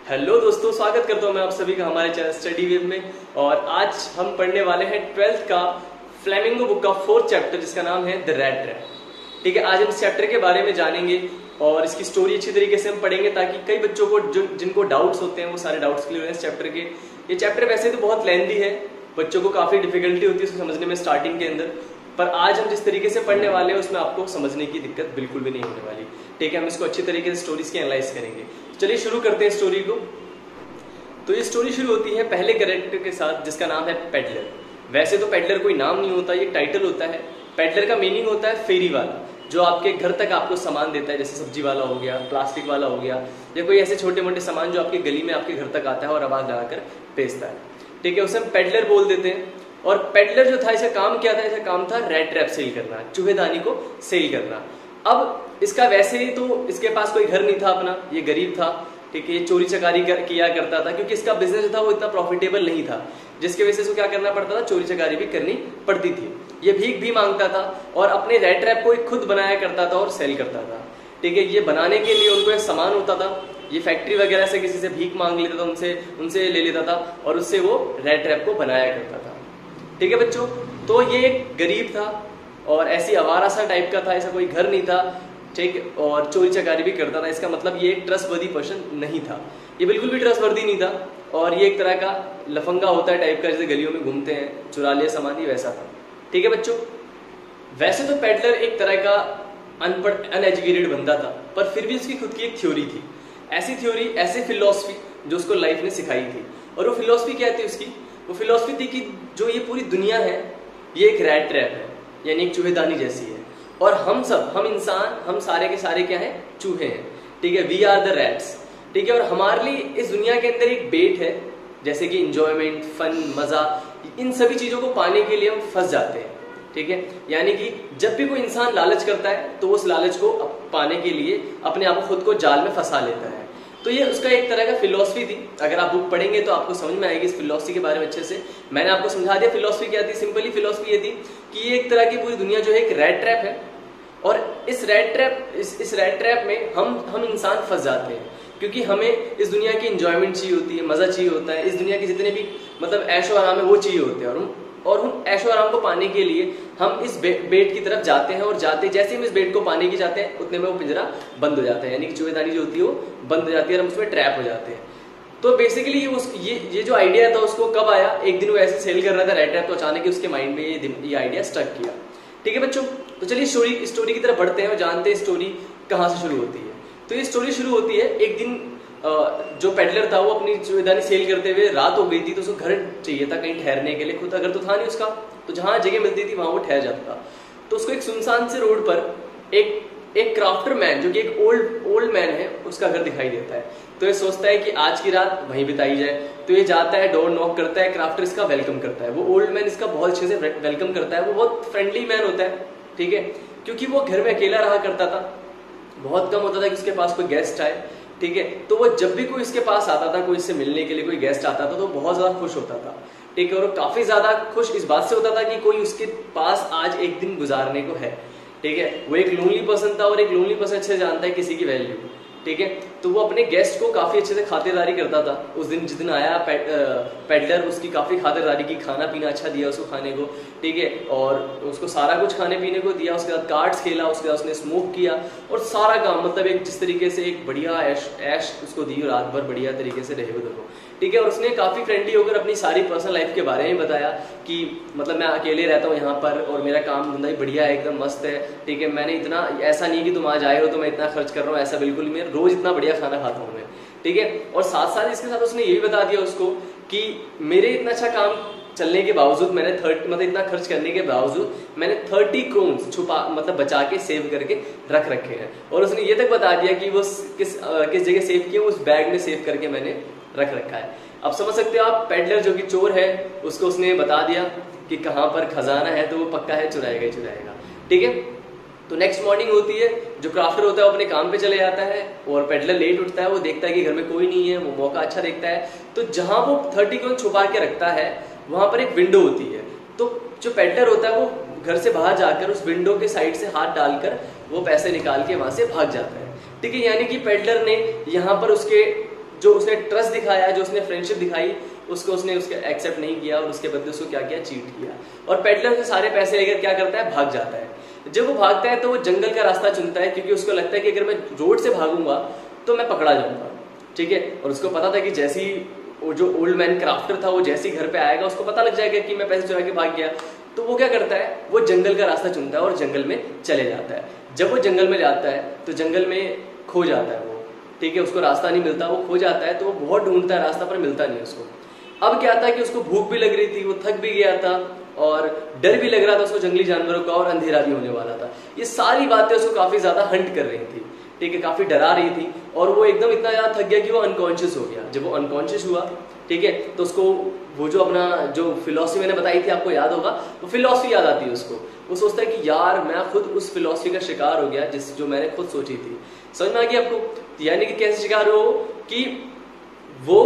Hello दोस्तों, स्वागत करता हूं मैं आप सभी का हमारे चैनल स्टडी वेब में। और आज हम पढ़ने वाले हैं 12th का फ्लेमिंगो बुक का 4th चैप्टर, जिसका नाम है द रैट ट्रैप। ठीक है, आज हम इस चैप्टर के बारे में जानेंगे और इसकी स्टोरी अच्छी तरीके से हम पढ़ेंगे ताकि कई बच्चों को जिनको डाउट्स होते हैं वो सारे डाउट्स क्लियर हो इस चैप्टर के। ये चैप्टर वैसे तो बहुत लेंथी है, बच्चों को काफी डिफिकल्टी होती है उसको समझने में स्टार्टिंग के अंदर, पर आज हम जिस तरीके से पढ़ने वाले हैं उसमें आपको समझने की दिक्कत बिल्कुल भी नहीं होने वाली। ठीक है, हम इसको अच्छी तरीके से स्टोरीज की एनालाइज करेंगे। चलिए शुरू करते हैं स्टोरी को। तो ये स्टोरी शुरू होती है पहले कैरेक्टर के साथ जिसका नाम है पेडलर। वैसे तो पेडलर कोई नाम नहीं होता, ये टाइटल होता है। पेडलर का मीनिंग होता है फेरी वाला, जो आपके घर तक आपको सामान देता है, जैसे सब्जी वाला हो गया, प्लास्टिक वाला हो गया, या कोई ऐसे छोटे मोटे सामान जो आपकी गली में आपके घर तक आता है और आवाज लगाकर बेचता है। ठीक है, उसे हम पेडलर बोल देते हैं। और पेडलर जो था, इसका काम क्या था? इसका काम था रैट ट्रैप सेल करना, चूहेदानी को सेल करना। अब इसका वैसे ही तो इसके पास कोई घर नहीं था अपना, ये गरीब था। ठीक है, ये चोरी चकारी किया करता था क्योंकि इसका बिजनेस जो था वो इतना प्रॉफिटेबल नहीं था, जिसके वजह से इसको क्या करना पड़ता था, चोरी चकारी भी करनी पड़ती थी। ये भीख भी मांगता था और अपने रैट ट्रैप को खुद बनाया करता था और सेल करता था। ठीक है, ये बनाने के लिए उनको एक सामान होता था, ये फैक्ट्री वगैरह से किसी से भीख मांग लेता था, उनसे ले लेता था और उससे वो रैट ट्रैप को बनाया करता था। ठीक है बच्चों, तो ये एक गरीब था और ऐसी आवारा सा टाइप का था, ऐसा कोई घर नहीं था। ठीक, और चोरी चकारी भी करता था। इसका मतलब ये एक ट्रस्टवर्दी पर्सन नहीं था, ये बिल्कुल भी ट्रस्टवर्दी नहीं था। और ये एक तरह का लफंगा होता है टाइप का, जैसे गलियों में घूमते हैं, चुरा लिया सामान, ही वैसा था। ठीक है बच्चों, वैसे तो पेडलर एक तरह का अनपढ़ अनएजुकेटेड बंदा था, पर फिर भी उसकी खुद की एक थ्योरी थी, ऐसी थ्योरी, ऐसी फिलॉसफी जो उसको लाइफ ने सिखाई थी। और वो फिलॉसफी क्या थी उसकी? वो फिलॉसफी थी कि जो ये पूरी दुनिया है ये एक रैट ट्रैप है, यानी एक चूहेदानी जैसी है, और हम सब, हम इंसान, हम सारे के सारे क्या हैं? चूहे हैं। ठीक है, वी आर द रैट्स। ठीक है, और हमारे लिए इस दुनिया के अंदर एक बेट है, जैसे कि इंजॉयमेंट, फन, मजा, इन सभी चीजों को पाने के लिए हम फंस जाते हैं। ठीक है, यानी कि जब भी कोई इंसान लालच करता है तो उस लालच को पाने के लिए अपने आप को खुद को जाल में फंसा लेता है। तो ये उसका एक तरह का फिलॉसफी थी। अगर आप बुक पढ़ेंगे तो आपको समझ में आएगी इस फिलॉसफी के बारे में अच्छे से। मैंने आपको समझा दिया फिलॉसफी क्या थी। सिंपली फिलॉसफी ये थी कि ये एक तरह की पूरी दुनिया जो है एक रैट ट्रैप है, और इस रैट ट्रैप में हम इंसान फंस जाते हैं, क्योंकि हमें इस दुनिया की इंजॉयमेंट चाहिए होती है, मजा चाहिए होता है, इस दुनिया के जितने भी मतलब ऐशो आराम है वो चाहिए होते हैं, और हम ऐशो आराम को पाने के लिए हम इस बेट की तरफ जाते हैं, और जैसे ही हम इस बेट को पाने की जाते हैं उतने में वो पिंजरा बंद हो जाता है, यानी कि चूहेदानी जो होती है वो बंद हो जाती है और हम उसमें ट्रैप हो जाते हैं। तो बेसिकली ये जो आइडिया था उसको कब आया? एक दिन वो ऐसे सेल कर रहा था रैट ट्रैप, तो अचानक उसके माइंड में ये आइडिया स्टक किया। ठीक है बच्चों, तो चलिए स्टोरी की तरफ बढ़ते हैं और जानते हैं स्टोरी कहाँ से शुरू होती है। तो ये स्टोरी शुरू होती है एक दिन, जो पेडलर था वो अपनी चूहेदानी सेल करते हुए रात हो गई थी, तो उसको घर चाहिए था कहीं ठहरने के लिए। खुद अगर तो था नहीं उसका, तो जहां जगह मिलती थी वहां वो ठहर जाता था। तो उसको एक सुनसान से रोड पर एक क्राफ्टर मैन, जो कि एक ओल्ड मैन है, उसका घर दिखाई देता है। तो ये सोचता है कि आज की रात वहीं बिताई जाए। तो ये जाता है, डोर नॉक करता है, क्राफ्टर इसका वेलकम करता है। वो ओल्ड मैन इसका बहुत अच्छे से वेलकम करता है, वो बहुत फ्रेंडली मैन होता है। ठीक है, क्योंकि वो घर में अकेला रहा करता था, बहुत कम होता था कि उसके पास कोई गेस्ट आए। ठीक है, तो वो जब भी कोई इसके पास आता था, कोई इससे मिलने के लिए कोई गेस्ट आता था, तो बहुत ज्यादा खुश होता था। ठीक है, और काफी ज्यादा खुश इस बात से होता था कि कोई उसके पास आज एक दिन गुजारने को है। ठीक है, वो एक लोनली पर्सन था और एक लोनली पर्सन अच्छे से जानता है किसी की वैल्यू। ठीक है, तो वो अपने गेस्ट को काफी अच्छे से खातिरदारी करता था। उस दिन जिस दिन आया पेडलर, उसकी काफी खातिरदारी की, खाना पीना अच्छा दिया उसको खाने को। ठीक है, और उसको सारा कुछ खाने पीने को दिया, उसके बाद कार्ड्स खेला, उसके बाद उसने स्मोक किया और सारा काम, मतलब एक जिस तरीके से एक बढ़िया ऐश उसको दी, रात भर बढ़िया तरीके से रहे उधर को। ठीक है, और उसने काफी फ्रेंडली होकर अपनी सारी पर्सनल लाइफ के बारे में बताया कि मतलब मैं अकेले रहता हूँ यहाँ पर और मेरा काम धंधा ही बढ़िया है, एकदम मस्त है। ठीक है, मैंने इतना, ऐसा नहीं कि तुम आज आए हो तो मैं इतना खर्च कर रहा हूँ, ऐसा बिल्कुल, मैं रोज इतना बढ़िया खाना खाता हूँ मैं। ठीक है, और साथ साथ इसके साथ उसने ये भी बता दिया उसको कि मेरे इतना अच्छा काम चलने के बावजूद, मैंने मतलब इतना खर्च करने के बावजूद मैंने 30 क्रोन्स छुपा, मतलब बचा के सेव करके रख रखे हैं। और उसने ये तक बता दिया कि वो किस जगह सेव किए, उस बैग में सेव करके मैंने रख रखा है। अब समझ सकते हो आप, पेडलर जो कि चोर है उसको उसने बता दिया कि कहाँ पर खजाना है, तो वो पक्का है चुराएगा ही चुराएगा। ठीक है, तो नेक्स्ट मॉर्निंग होती है, जो क्राफ्टर होता है वो अपने काम पे चले जाता है और पेडलर लेट उठता है। वो देखता है कि घर में कोई नहीं है, वो मौका अच्छा देखता है, तो जहां वो 30 क्रोन छुपा के रखता है वहां पर एक विंडो होती है। तो जो पेडलर होता है वो घर से बाहर जाकर उस विंडो के साइड से हाथ डालकर वो पैसे निकाल के वहां से भाग जाता है। ठीक है, यानी कि पेडलर ने यहाँ पर उसके जो उसने ट्रस्ट दिखाया, जो उसने फ्रेंडशिप दिखाई, उसको उसने एक्सेप्ट नहीं किया और उसके बदले उसको क्या किया, चीट किया। और पेडलर उसके सारे पैसे लेकर क्या करता है, भाग जाता है। जब वो भागता है तो वो जंगल का रास्ता चुनता है, क्योंकि उसको लगता है कि अगर मैं रोड से भागूंगा तो मैं पकड़ा जाऊंगा, ठीक है। और उसको पता था कि जैसी वो जो ओल्ड मैन क्राफ्टर था वो जैसे घर पे आएगा उसको पता लग जाएगा कि मैं पैसे चुरा के भाग गया। तो वो क्या करता है, वो जंगल का रास्ता चुनता है और जंगल में चले जाता है। जब वो जंगल में जाता है तो जंगल में खो जाता है वो, ठीक है। उसको रास्ता नहीं मिलता, वो खो जाता है। तो वो बहुत ढूंढता है रास्ता, पर मिलता नहीं उसको। अब क्या था कि उसको भूख भी लग रही थी, वो थक भी गया था और डर भी लग रहा था उसको जंगली जानवरों का, और अंधेरा भी होने वाला था। ये सारी बातें उसको काफी ज्यादा हंट कर रही थी, ठीक है, काफी डरा रही थी। और वो एकदम इतना ज्यादा थक गया कि वो अनकॉन्शियस हो गया। जब वो अनकॉन्शियस हुआ, ठीक है, तो उसको वो जो अपना जो फिलॉसफी मैंने बताई थी, आपको याद होगा, वो फिलॉसफी याद आती है उसको। वो सोचता है कि यार मैं खुद उस फिलॉसफी का शिकार हो गया जो मैंने खुद सोची थी। समझ में आ गई आपको? यानी कि कैसे शिकार हो कि वो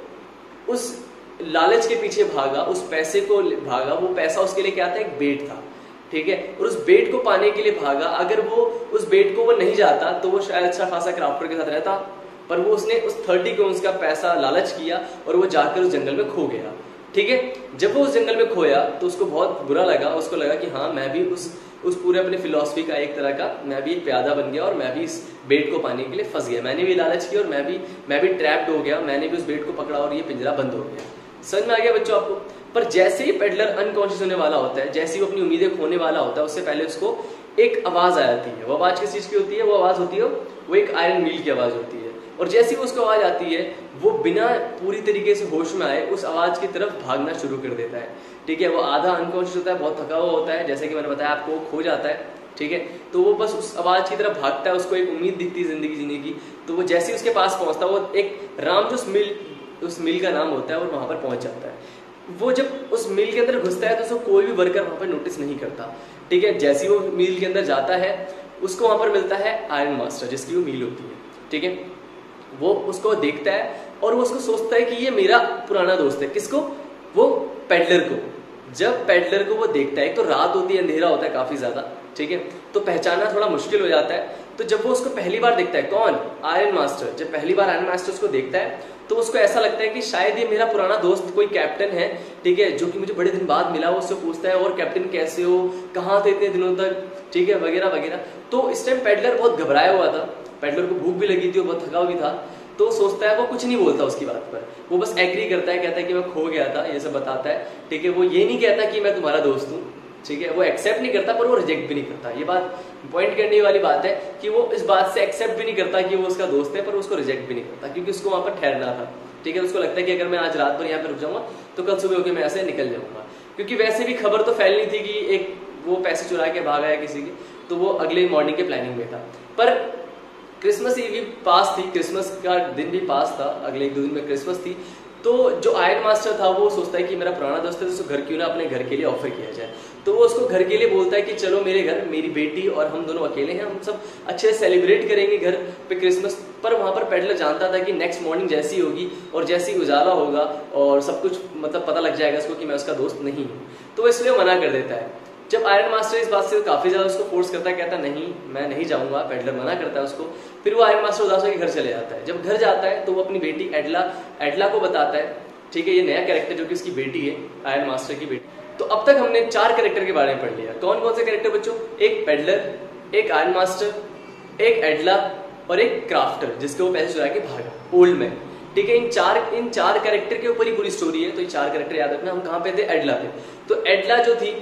उस लालच के पीछे भागा, उस पैसे को भागा। वो पैसा उसके लिए क्या था, एक बेट था, ठीक है। और उस बेट को पाने के लिए भागा। अगर वो उस बेट को वो नहीं जाता तो वो शायद अच्छा खासा क्राफ्टर के साथ रहता, पर वो उसने उस 30 क्रोन्स का पैसा लालच किया और वो जाकर उस जंगल में खो गया, ठीक है। जब वो उस जंगल में खोया तो उसको बहुत बुरा लगा। उसको लगा कि हाँ, मैं भी उस पूरे अपने फिलॉसफी का एक तरह का मैं भी एक प्यादा बन गया और मैं भी इस बेट को पाने के लिए फंस गया। मैंने भी लालच किया और मैं भी ट्रैप्ड हो गया। मैंने भी उस बेट को पकड़ा और ये पिंजरा बंद हो गया। समझ में आ गया बच्चों आपको? पर जैसे ही पेडलर अनकॉन्शियस होने वाला होता है, जैसे ही वो अपनी उम्मीदें खोने वाला होता है, उससे पहले उसको एक आवाज आ जाती है। वो आवाज किस चीज की होती है? वो आवाज होती है, वो एक आयरन व्हील की आवाज होती है। और जैसे ही उसको आवाज आती है, वो बिना पूरी तरीके से होश में आए उस आवाज की तरफ भागना शुरू कर देता है, ठीक है। वो आधा अनकॉन्शियस होता है, बहुत थका हुआ होता है, जैसे कि मैंने बताया आपको, खो जाता है, ठीक है। तो वो बस उस आवाज की तरफ भागता है। उसको एक उम्मीद दिखती है जिंदगी जीने की। तो वो जैसे ही उसके पास पहुंचता है, वो एक राम जो उस मिल का नाम होता है, और वहां पर पहुंच जाता है। वो जब उस मिल के अंदर घुसता है तो उसको कोई भी वर्कर वहां पर नोटिस नहीं करता, ठीक है। जैसे ही वो मिल के अंदर जाता है, उसको वहां पर मिलता है आयरन मास्टर, जिसकी वो मिल होती है, ठीक है। वो उसको देखता है और वो उसको सोचता है कि ये मेरा पुराना दोस्त है। किसको? वो पेडलर को। जब पेडलर को वो देखता है, तो रात होती है, अंधेरा होता है काफी ज्यादा, ठीक है, तो पहचानना थोड़ा मुश्किल हो जाता है। तो जब वो उसको पहली बार देखता है, कौन? Iron master. जब पहली बार आयरन मास्टर उसको देखता है तो उसको ऐसा लगता है कि शायद ये मेरा पुराना दोस्त कोई कैप्टन है, ठीक है, जो कि मुझे बड़े दिन बाद मिला। वो उससे पूछता है, और कैप्टन कैसे हो, कहाँ थे इतने दिनों तक, ठीक है, वगैरह वगैरह। तो इस टाइम पेडलर बहुत घबराया हुआ था। पेडलर को भूख भी लगी थी, वो बहुत थका भी था। तो सोचता है, वो कुछ नहीं बोलता उसकी बात पर, वो बस एग्री करता है, कहता है कि मैं खो गया था, ये सब बताता है, ठीक है। वो ये नहीं कहता कि मैं तुम्हारा दोस्त हूँ, ठीक है। वो एक्सेप्ट नहीं करता, पर वो रिजेक्ट भी नहीं करता। ये बात पॉइंट करने वाली बात है कि वो इस बात से एक्सेप्ट भी नहीं करता कि वो उसका दोस्त है, पर उसको रिजेक्ट भी नहीं करता, क्योंकि उसको वहां पर ठहरना था, ठीक है। उसको लगता है कि अगर मैं आज रात भर यहाँ पर रुक जाऊंगा तो कल सुबह होकर मैं ऐसे निकल जाऊंगा। क्योंकि वैसे भी खबर तो फैलनी थी कि एक वो पैसे चुरा के भागा है किसी के, तो वो अगले मॉर्निंग के प्लानिंग में था। पर क्रिसमस ईव भी पास थी, क्रिसमस का दिन भी पास था, अगले 1-2 दिन में क्रिसमस थी। तो जो आयरन मास्टर था वो सोचता है कि मेरा पुराना दोस्त है, तो उसको घर क्यों ना अपने घर के लिए ऑफर किया जाए। तो वो उसको घर के लिए बोलता है कि चलो मेरे घर, मेरी बेटी और हम दोनों अकेले हैं, हम सब अच्छे से सेलिब्रेट करेंगे घर पे क्रिसमस। पर वहां पर पेडलर जानता था कि नेक्स्ट मॉर्निंग जैसी होगी और जैसी उजाला होगा और सब कुछ मतलब पता लग जाएगा उसको कि मैं उसका दोस्त नहीं हूँ, तो वो इसलिए मना कर देता है। जब आयरन मास्टर इस बात से काफी ज्यादा उसको फोर्स करता है, कहता नहीं मैं नहीं जाऊंगा, पेडलर मना करता है उसको। फिर वो आयरन मास्टर उदास होकर घर चले जाता है। जब घर जाता है तो वो अपनी बेटी एडला को बताता है, ठीक है, ये नया कैरेक्टर जो कि उसकी बेटी है, आयरन मास्टर की बेटी। तो अब तक हमने 4 कैरेक्टर के बारे में पढ़ लिया। कौन कौन से कैरेक्टर बच्चों? एक पेडलर, एक आयरन मास्टर, एक एडला और एक क्राफ्टर जिसके वो पैसे चुरा के भागा, ओल्ड मैन, ठीक है। इन चार कैरेक्टर के ऊपर ही पूरी स्टोरी है। तो ये 4 कैरेक्टर याद रखना। हम कहाँ पे थे? एडला पे। तो एडला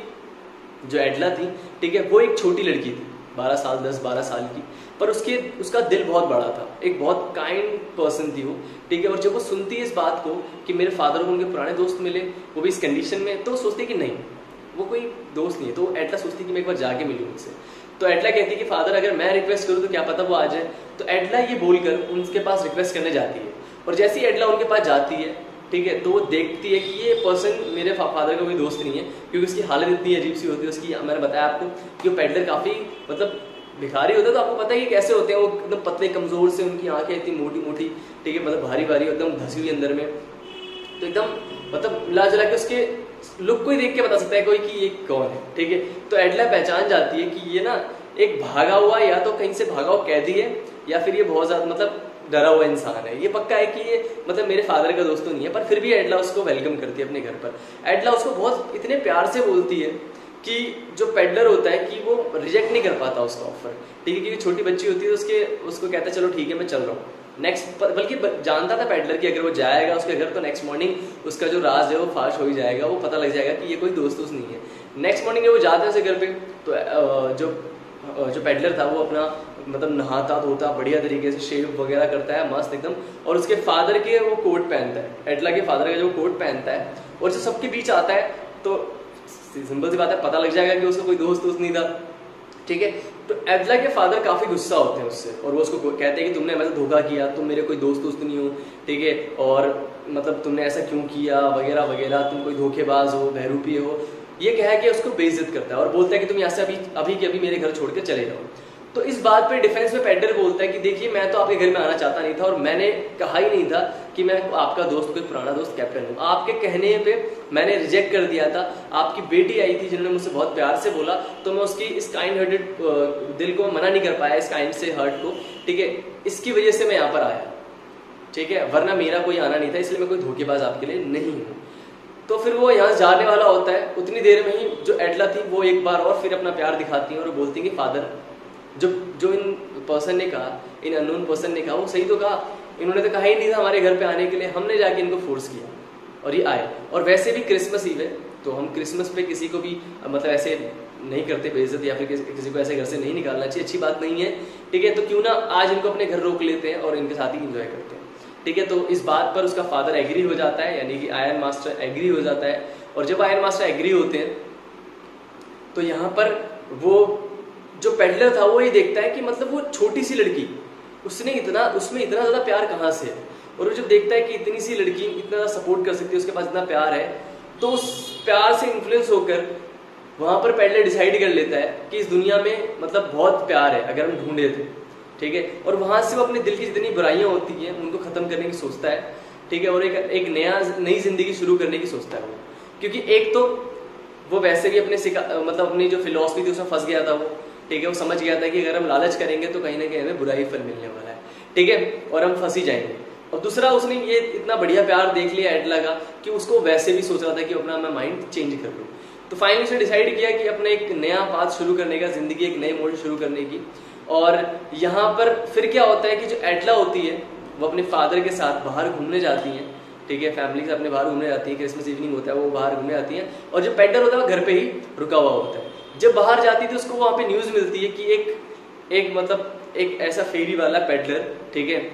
जो एडला थी, ठीक है, वो एक छोटी लड़की थी, 10-12 साल की, पर उसका दिल बहुत बड़ा था, एक बहुत काइंड पर्सन थी वो, ठीक है। और जब वो सुनती है इस बात को कि मेरे फादर को उनके पुराने दोस्त मिले, वो भी इस कंडीशन में, तो सोचती है कि नहीं, वो कोई दोस्त नहीं है। तो एडला सोचती है कि मैं एक बार जाके मिलूं उनसे। तो एडला कहती है कि फादर अगर मैं रिक्वेस्ट करूं तो क्या पता वो आ जाए। तो एडला ये बोलकर उनके पास रिक्वेस्ट करने जाती है। और जैसे ही एडला उनके पास जाती है, ठीक है, तो वो देखती है कि ये पर्सन मेरे फादर का कोई दोस्त नहीं है, क्योंकि उसकी हालत इतनी अजीब सी होती है उसकी। मैंने बताया आपको कि वो पेडलर काफी मतलब भिखारी होता है, तो आपको पता है कि कैसे होते हैं वो, एकदम पतले कमजोर से, उनकी आंखें इतनी मोटी मोटी, ठीक है, मतलब भारी भारी, एकदम धसी हुई अंदर में। तो एकदम मतलब मिला जुला के उसके लुक को ही देख के बता सकता है कोई कि ये कौन है, ठीक है। तो एडला पहचान जाती है कि ये ना एक भागा हुआ, या तो कहीं से भागा हुआ कैदी है, या फिर ये बहुत ज्यादा मतलब डरा हुआ इंसान है, ये पक्का है कि ये मतलब मेरे फादर का दोस्त तो नहीं है, पर फिर भी एडला उसको वेलकम करती है अपने घर पर। एडला उसको बहुत इतने प्यार से बोलती है कि जो पेडलर होता है कि वो रिजेक्ट नहीं कर पाता उसका ऑफर, ठीक है, क्योंकि छोटी बच्ची होती है तो उसको कहता है चलो ठीक है मैं चल रहा हूँ नेक्स्ट, बल्कि जानता था पेडलर कि अगर वो जाएगा उसके घर तो नेक्स्ट मॉर्निंग उसका जो राज है वो फाश हो ही जाएगा, वो पता लग जाएगा कि ये कोई दोस्त नहीं है। नेक्स्ट मॉर्निंग जब वो जाता है उसके घर पे तो जो पेडलर था वो अपना मतलब नहाता धोता बढ़िया तरीके से शेव वगैरह करता है मस्त एकदम, और उसके फादर के वो कोट पहनता है, एडला के फादर का जो कोट पहनता है, और जो सबके बीच आता है तो सिंपल सी बात है पता लग जाएगा कि उसका कोई दोस्त नहीं था, ठीक है। तो एडला के फादर काफी गुस्सा होते हैं उससे, और वो उसको कहते हैं कि तुमने मेरे धोखा किया, तुम मेरे कोई दोस्त नहीं हो, ठीक है, और मतलब तुमने ऐसा क्यों किया वगैरह वगैरह, तुम कोई धोखेबाज हो, बहरूपी हो, ये कह के उसको बेइज्जत करता है और बोलता है कि तुम यहाँ से अभी के अभी मेरे घर छोड़ के चले जाओ। तो इस बात पे डिफेंस में पेडलर बोलता है कि देखिए मैं तो आपके घर में आना चाहता नहीं था, और मैंने कहा ही नहीं था कि मैं आपका दोस्त, कोई पुराना दोस्त कैप्टन हूँ, आपके कहने पे मैंने रिजेक्ट कर दिया था। आपकी बेटी आई थी जिन्होंने मुझसे बहुत प्यार से बोला, तो मैं उसकी इस काइंड हार्टेड दिल को मना नहीं कर पाया, इस काइंड से हर्ट को, ठीक है, इसकी वजह से मैं यहाँ पर आया, ठीक है, वरना मेरा कोई आना नहीं था, इसलिए मैं कोई धोखेबाज आपके लिए नहीं हूँ। तो फिर वो यहाँ जाने वाला होता है, उतनी देर में ही जो एडला थी वो एक बार और फिर अपना प्यार दिखाती है और बोलती है कि फादर, जो इन पर्सन ने कहा, इन अननोन पर्सन ने कहा वो सही तो कहा, इन्होंने तो कहा ही नहीं था हमारे घर पे आने के लिए, हमने जाके इनको फोर्स किया और ये आए। और वैसे भी क्रिसमस ईव है, तो हम क्रिसमस पे किसी को भी मतलब ऐसे नहीं करते बेइज्जत, या फिर किसी को ऐसे घर से नहीं निकालना चाहिए, अच्छी बात नहीं है, ठीक है। तो क्यों ना आज इनको अपने घर रोक लेते हैं और इनके साथ ही इंजॉय करते हैं, ठीक है। तो इस बात पर उसका फादर एग्री हो जाता है, यानी कि आयरन मास्टर एग्री हो जाता है। और जब आयरन मास्टर एग्री होते हैं तो यहाँ पर वो जो पेडलर था वो ये देखता है कि मतलब वो छोटी सी लड़की, उसमें इतना ज्यादा प्यार कहाँ से है, और वो जब देखता है कि इतनी सी लड़की इतना ज्यादा सपोर्ट कर सकती है, उसके पास इतना प्यार है, तो उस प्यार से इन्फ्लुएंस होकर वहां पर पेडलर डिसाइड कर लेता है कि इस दुनिया में मतलब बहुत प्यार है अगर हम ढूंढे थे, ठीक है। और वहां से वो अपने दिल की जितनी बुराइयां होती हैं उनको खत्म करने की सोचता है, ठीक है, और एक नई जिंदगी शुरू करने की सोचता है वो, क्योंकि एक तो वो वैसे भी मतलब अपनी जो फिलॉसफी थी उसमें फंस गया था वो, ठीक है, वो समझ गया था कि अगर हम लालच करेंगे तो कहीं ना कहीं हमें बुरा ही फल मिलने वाला है, ठीक है, और हम फंस ही जाएंगे। और दूसरा, उसने ये इतना बढ़िया प्यार देख लिया एडला का कि उसको वैसे भी सोच रहा था कि अपना मैं माइंड चेंज कर लूँ। तो फाइनली उसने डिसाइड किया कि अपना एक नया पाथ शुरू करने का, जिंदगी एक नए मोड़ शुरू करने की। और यहाँ पर फिर क्या होता है कि जो एडला होती है वो अपने फादर के साथ बाहर घूमने जाती हैं, ठीक है, फैमिली के साथ अपने बाहर घूमने जाती है, क्रिसमस इवनिंग होता है वो बाहर घूमने जाती हैं, और जो पेडलर होता है वो घर पे ही रुका हुआ होता है। जब बाहर जाती थी उसको वहाँ पे न्यूज़ मिलती है कि एक ऐसा फेरी वाला पेडलर, ठीक है,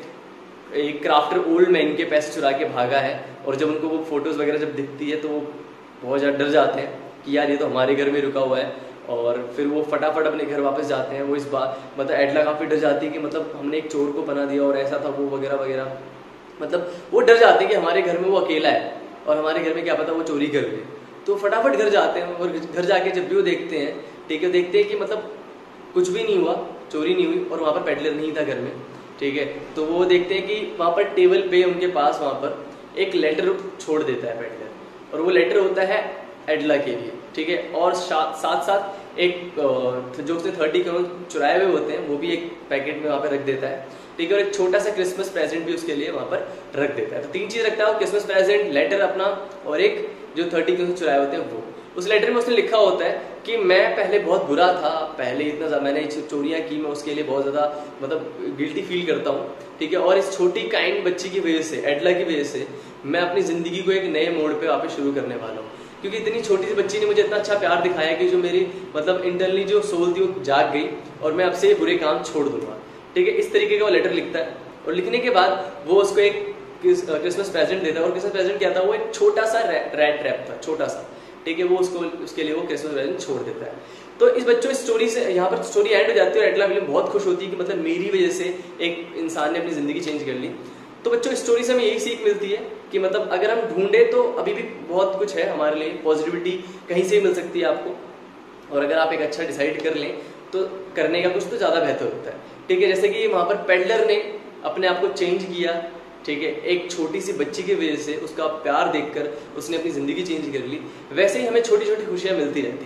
एक क्राफ्टर ओल्ड मैन के पैसे चुरा के भागा है। और जब उनको वो फोटोज वगैरह जब दिखती है तो वो बहुत ज़्यादा डर जाते हैं कि यार ये तो हमारे घर में रुका हुआ है, और फिर वो फटाफट अपने घर वापस जाते हैं। वो इस बात मतलब एडला काफ़ी डर जाती है कि मतलब हमने एक चोर को बना दिया और ऐसा था वो वगैरह वगैरह, मतलब वो डर जाते हैं कि हमारे घर में वो अकेला है और हमारे घर में क्या पता वो चोरी कर ले। तो फटाफट घर जाते हैं, और घर जाके जब भी वो देखते हैं, ठीक है, देखते हैं कि मतलब कुछ भी नहीं हुआ, चोरी नहीं हुई, और वहाँ पर पेडलर नहीं था घर में, ठीक है। तो वो देखते हैं कि वहाँ पर टेबल पे उनके पास वहाँ पर एक लेटर छोड़ देता है पेडलर, और वो लेटर होता है एडला के लिए, ठीक है। और साथ साथ एक जो उसने 30 करोड़ चुराए हुए होते हैं वो भी एक पैकेट में वहाँ पर रख देता है, ठीक है, और एक छोटा सा क्रिसमस प्रेजेंट भी उसके लिए वहाँ पर रख देता है। तो 3 चीज़ रखता है, क्रिसमस प्रेजेंट, लेटर अपना, और एक जो 30 करोड़ चुराए होते हैं वो। उस लेटर में उसने लिखा होता है कि मैं पहले बहुत बुरा था, पहले इतना ज़्यादा मैंने चोरियाँ की, मैं उसके लिए बहुत ज़्यादा मतलब गिल्टी फील करता हूँ, ठीक है, और इस छोटी काइंड बच्ची की वजह से, एडला की वजह से, मैं अपनी ज़िंदगी को एक नए मोड़ पे वापस शुरू करने वाला हूँ, क्योंकि इतनी छोटी सी बच्ची ने मुझे इतना अच्छा प्यार दिखाया कि जो मेरी मतलब इंटरनली जो सोल थी वो जाग गई, और मैं अब से ये बुरे काम छोड़ दूंगा, ठीक है। इस तरीके का वो लेटर लिखता है, और लिखने के बाद वो उसको एक क्रिसमस प्रेजेंट देता है। और क्रिसमस प्रेजेंट क्या था, वो एक छोटा सा रैट ट्रैप था, छोटा सा, ठीक है, वो उसके लिए वो क्रिसमस प्रेजेंट छोड़ देता है। तो इस बच्चों इस स्टोरी से यहाँ पर स्टोरी एंड हो जाती है, और एडला विलियम बहुत खुश होती है कि मतलब मेरी वजह से एक इंसान ने अपनी जिंदगी चेंज कर ली। तो बच्चों इस स्टोरी से हमें यही सीख मिलती है कि मतलब अगर हम ढूंढे तो अभी भी बहुत कुछ है हमारे लिए, पॉजिटिविटी कहीं से भी मिल सकती है आपको, और अगर आप एक अच्छा डिसाइड कर लें तो करने का कुछ तो ज़्यादा बेहतर होता है, ठीक है। जैसे कि वहाँ पर पेडलर ने अपने आप को चेंज किया, ठीक है, एक छोटी सी बच्ची की वजह से, उसका प्यार देखकर उसने अपनी ज़िंदगी चेंज कर ली। वैसे ही हमें छोटी छोटी खुशियाँ मिलती रहती है,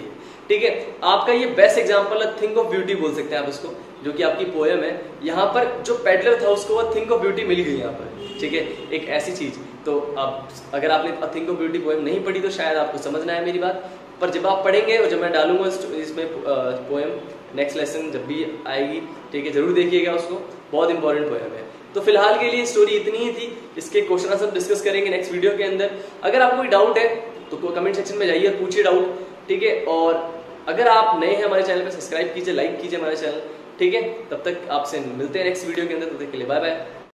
ठीक है। आपका ये बेस्ट एग्जांपल है थिंक ऑफ ब्यूटी बोल सकते हैं आप इसको, जो कि आपकी पोएम है। यहाँ पर जो पेडलर था उसको वो थिंक ऑफ ब्यूटी मिल गई यहाँ पर, ठीक है, एक ऐसी चीज। तो अब अगर आपने थिंक ऑफ ब्यूटी पोएम नहीं पढ़ी तो शायद आपको समझ ना आए मेरी बात, पर जब आप पढ़ेंगे और जब मैं डालूंगा इसमें पोएम नेक्स्ट लेसन जब भी आएगी, ठीक है, जरूर देखिएगा उसको, बहुत इंपॉर्टेंट पोएम है। तो फिलहाल के लिए स्टोरी इतनी ही थी, इसके क्वेश्चन आंसर डिस्कस करेंगे नेक्स्ट वीडियो के अंदर। अगर आपको कोई डाउट है तो कमेंट सेक्शन में जाइए और पूछिए डाउट, ठीक है। और अगर आप नए हैं हमारे चैनल पे सब्सक्राइब कीजिए, लाइक कीजिए हमारे चैनल, ठीक है। तब तक आपसे मिलते हैं नेक्स्ट वीडियो के अंदर, तब तक के लिए बाय बाय।